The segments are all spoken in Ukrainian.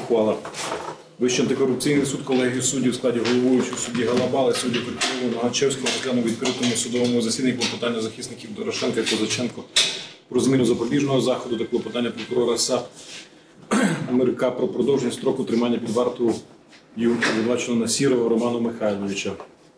Ухвала. Вищий антикорупційний суд колегію суддів у складі головуючого судді Галабали, судді Петрова, Нагачевського розглянув у відкритому судовому засіданні клопотання захисників Дорошенка і Козаченко про зміну запобіжного заходу та клопотання прокурора САП МРК про продовження строку тримання під вартою обвинуваченого Насірова Романа Михайловича.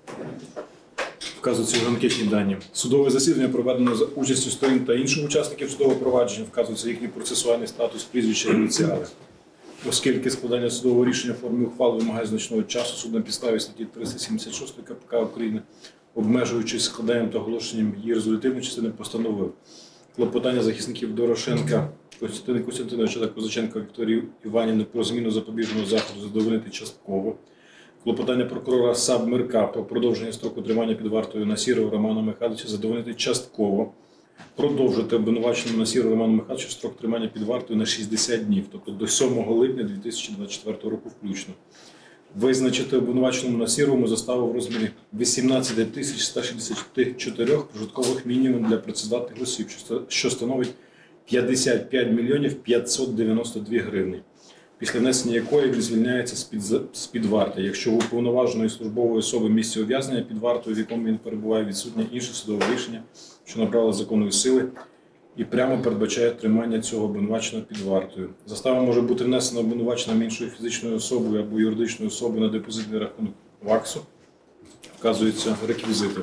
Вказуються в анкетні дані. Судове засідання проведено за участю сторін та інших учасників судового провадження, вказується їхній процесуальний статус, прізвища і ініціали. Оскільки складання судового рішення в формі ухвали вимагає значного часу, суд на підставі статті 376 КПК України, обмежуючись складанням та оголошенням її резолютивної частини, постановив клопотання захисників Дорошенка Костянтина Костянтиновича та Козаченка Вікторії Іванівни про зміну запобіжного заходу задовольнити частково. Клопотання прокурора САП МРК про продовження строку тримання під вартою Насірова Романа Михайловича задовольнити частково. Продовжити обвинуваченому Насірова Роману Михайловичу строк тримання під вартою на 60 днів, тобто до 7 липня 2024 року включно. Визначити обвинуваченому Насіровому заставу в розмірі 18 164 прожиткових мінімумів для працездатних осіб, що становить 55 мільйонів 592 гривні, після внесення якої він звільняється з-під варти, якщо у уповноваженої службової особи в місці ув'язнення під вартою, в якому він перебуває, відсутнє інше судове рішення, що набрало законної сили і прямо передбачає тримання цього обвинуваченого під вартою. Застава може бути внесена обвинуваченим іншою фізичною особою або юридичною особою на депозитний рахунок ВАКСу. Вказуються реквізити.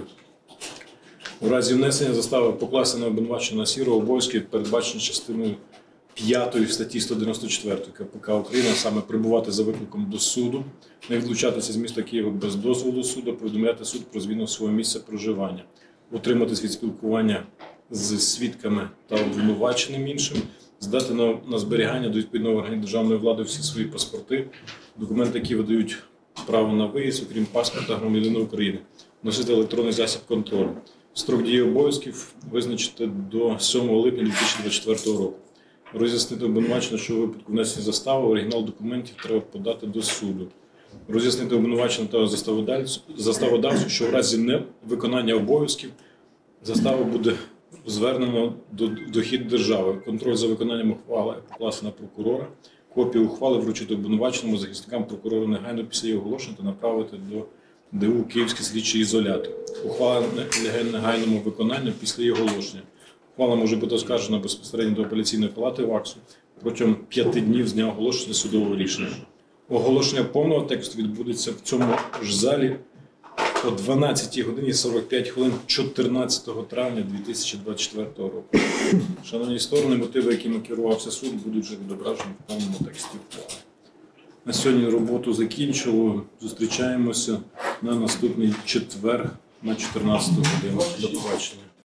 У разі внесення застави покласти на обвинуваченого Насірова обов'язки, передбачені частиною 5 статті 194 КПК України, а саме прибувати за викликом до суду, не відлучатися з міста Києва без дозволу суду, повідомляти суд про зміну свого місця проживання, утриматись від спілкування з свідками та обвинуваченим іншим, здати на зберігання до відповідного органу державної влади всі свої паспорти, документи, які видають право на виїзд, окрім паспорта громадянина України, носити електронний засіб контролю. Строк дії обов'язків визначити до 7 липня 2024 року. Роз'яснити обвинувачення, що у випадку внесення застави оригінал документів треба подати до суду. Роз'яснити обвинувачення та заставодавцю, що в разі невиконання обов'язків застава буде звернено до дохід держави. Контроль за виконанням ухвали покласти на прокурора. Копію ухвали вручити обвинуваченому, захисникам прокурора негайно після її оголошення та направити до ДУ Київський слідчий ізолятор. Ухвала негайному виконанню після її оголошення. Ухвала може бути оскаржена безпосередньо до апеляційної палати ВАКСу протягом 5 днів з дня оголошення судового рішення. Оголошення повного тексту відбудеться в цьому ж залі о 12 годині 45 хвилин 14 травня 2024 року. Шановні сторони, мотиви, якими керувався суд, будуть вже відображені в повному тексті ухвали. На сьогодні роботу закінчили. Зустрічаємося на наступний четвер на 14 годину. До побачення.